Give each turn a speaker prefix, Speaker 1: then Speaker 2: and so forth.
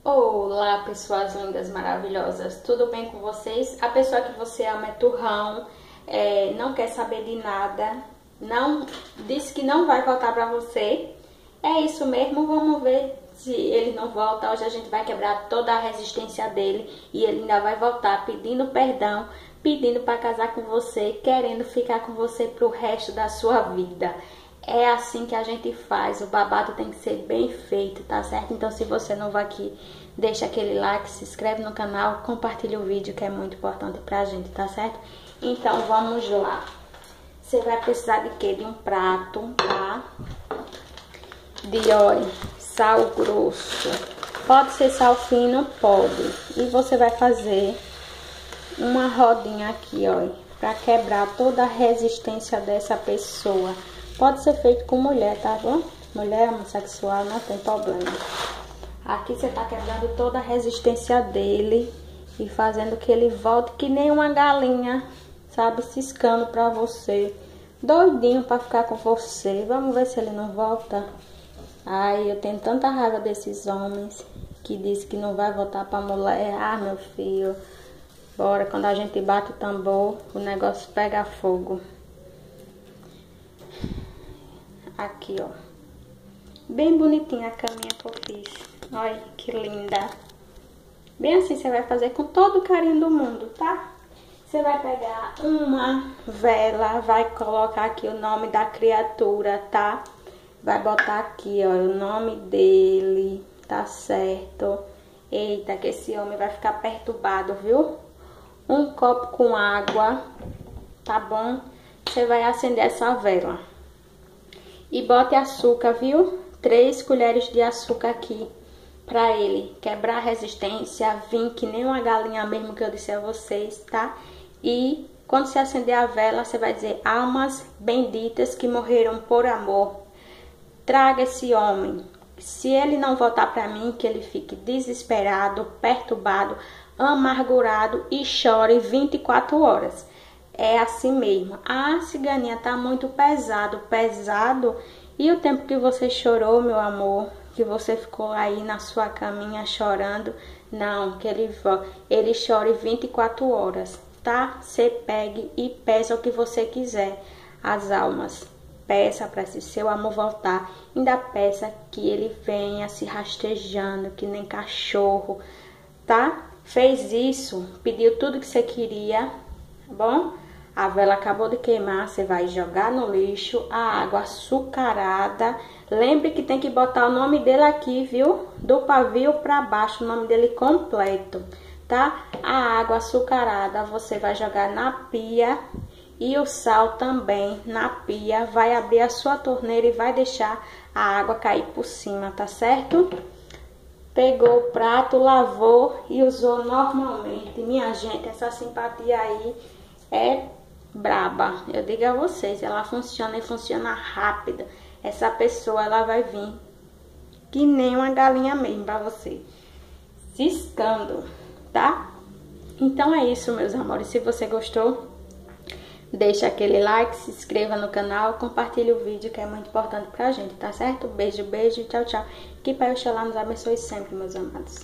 Speaker 1: Olá, pessoas lindas, maravilhosas, tudo bem com vocês? A pessoa que você ama é turrão, não quer saber de nada, não disse que não vai voltar pra você. É isso mesmo, vamos ver se ele não volta. Hoje a gente vai quebrar toda a resistência dele e ele ainda vai voltar pedindo perdão, pedindo para casar com você, querendo ficar com você pro resto da sua vida. É assim que a gente faz, o babado tem que ser bem feito, tá certo? Então se você é novo aqui, deixa aquele like, se inscreve no canal, compartilha o vídeo que é muito importante pra gente, tá certo? Então vamos lá. Você vai precisar de quê? De um prato, tá? De óleo, sal grosso. Pode ser sal fino, pode. E você vai fazer uma rodinha aqui, ó, pra quebrar toda a resistência dessa pessoa. Pode ser feito com mulher, tá bom? Mulher homossexual, não tem problema. Aqui você tá quebrando toda a resistência dele e fazendo que ele volte que nem uma galinha, sabe? Ciscando pra você. Doidinho pra ficar com você. Vamos ver se ele não volta. Ai, eu tenho tanta raiva desses homens que diz que não vai voltar pra mulher. Ah, meu filho. Bora, quando a gente bate o tambor, o negócio pega fogo. Aqui, ó. Bem bonitinha a caminha que eu fiz. Olha que linda. Bem assim você vai fazer com todo o carinho do mundo, tá? Você vai pegar uma vela, vai colocar aqui o nome da criatura, tá? Vai botar aqui, ó, o nome dele, tá certo? Eita, que esse homem vai ficar perturbado, viu? Um copo com água, tá bom? Você vai acender essa vela. E bote açúcar, viu? 3 colheres de açúcar aqui. Pra ele quebrar a resistência, vir que nem uma galinha mesmo que eu disse a vocês, tá? E quando você acender a vela, você vai dizer: almas benditas que morreram por amor, traga esse homem. Se ele não voltar pra mim, que ele fique desesperado, perturbado, amargurado e chore 24 horas. É assim mesmo. A ciganinha tá muito pesado. E o tempo que você chorou, meu amor, que você ficou aí na sua caminha chorando, não, que ele chore 24 horas, tá? Você pegue e peça o que você quiser. As almas, peça para esse seu amor voltar. Ainda peça que ele venha se rastejando, que nem cachorro, tá? Fez isso, pediu tudo que você queria, tá bom? A vela acabou de queimar, você vai jogar no lixo a água açucarada. Lembre que tem que botar o nome dele aqui, viu? Do pavio para baixo, o nome dele completo, tá? A água açucarada você vai jogar na pia e o sal também na pia. Vai abrir a sua torneira e vai deixar a água cair por cima, tá certo? Pegou o prato, lavou e usou normalmente. Minha gente, essa simpatia aí é braba, eu digo a vocês, ela funciona e funciona rápida. Essa pessoa, ela vai vir que nem uma galinha mesmo pra você, ciscando, tá? Então é isso, meus amores. Se você gostou, deixa aquele like, se inscreva no canal, compartilhe o vídeo que é muito importante pra gente, tá certo? Beijo, beijo, tchau, tchau. Que Pai Oxalá nos abençoe sempre, meus amados.